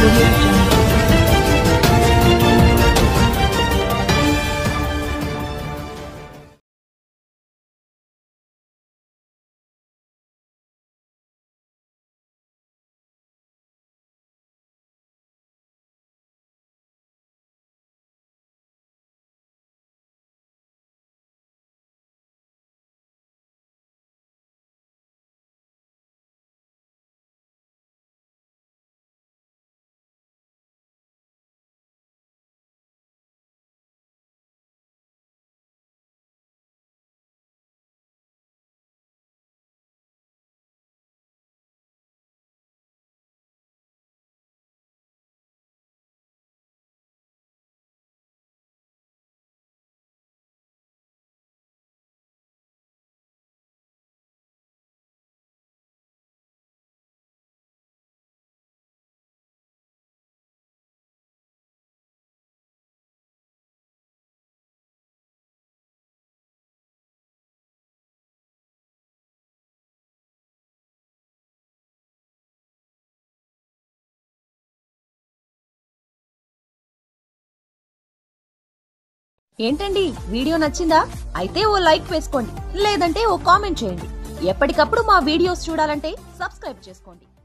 Audio Jungle. ఏంటండి video నచ్చిందా? అయితే ఓ లైక్ వేసుకోండి, లేదంటే ఓ కామెంట్ చేయండి. ఎప్పటికప్పుడు మా వీడియోస్ చూడాలంటే సబ్స్క్రైబ్ చేసుకోండి.